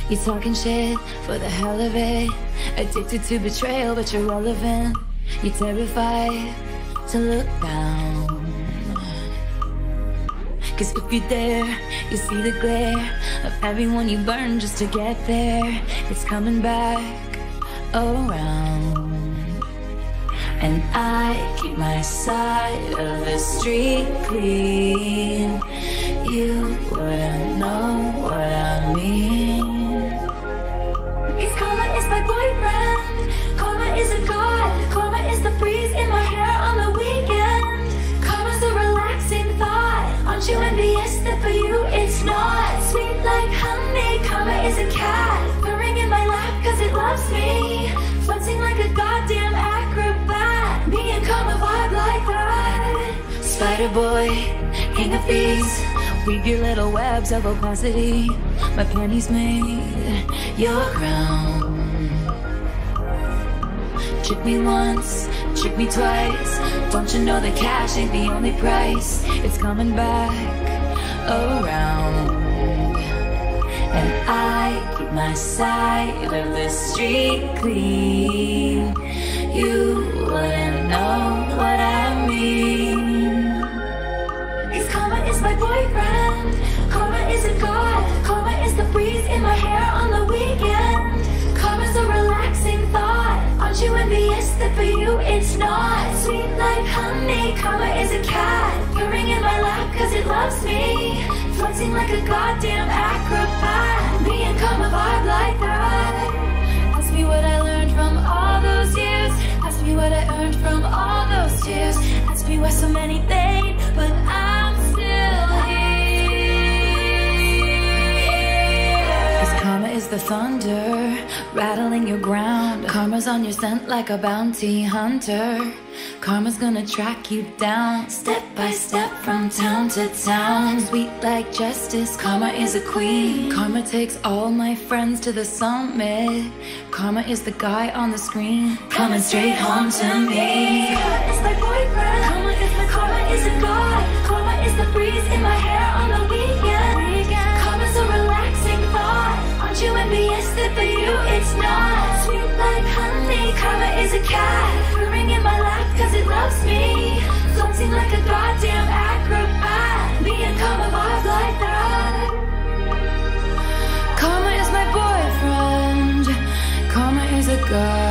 You talking shit for the hell of it. Addicted to betrayal, but you're relevant. You're terrified to look down. Cause if you dare, you see the glare of everyone you burn just to get there. It's coming back around. And I keep my side of the street clean. You wouldn't know what I mean. Cause karma is my boyfriend. Karma is a god. Karma is the breeze in my hair on the weekend. Karma's a relaxing thought. Aren't you envious that for you it's not? Sweet like honey. Karma is a cat purring in my lap cause it loves me. Flexing like a goddamn acrobat. Me and karma vibe like that. Spider boy, king of thieves. Weave your little webs of opacity. My pennies made your crown. Trick me once, trick me twice. Don't you know that cash ain't the only price? It's coming back around. And I keep my side of the street clean. You wouldn't know what I mean. Cause karma is my boyfriend. Karma is a god. Karma is the breeze in my hair on the weekend. Karma's a relaxing thought. Aren't you envious that for you it's not? Sweet like honey. Karma is a cat purring in my lap cause it loves me. Flexing like a goddamn acrobat. Me and karma vibe like that. Ask me what I learned from all those years. Ask me what I earned from all those tears. Ask me why so many fade, but I'm still here. Cause karma is the thunder rattling your ground. Karma's on your scent like a bounty hunter. Karma's gonna track you down, step by step from town to town. Sweet like justice, karma is a queen. Karma takes all my friends to the summit. Karma is the guy on the screen, coming straight home to me. Karma is my boyfriend. Karma is a god. Karma is the breeze in my hair on the weekend. Karma's a relaxing thought. Aren't you envious that for you it's not? Sweet like honey. Karma is a cat purring in my lap cause it loves me. Floating like a goddamn acrobat. Me and karma vibe like that. Karma is my boyfriend. Karma is a god.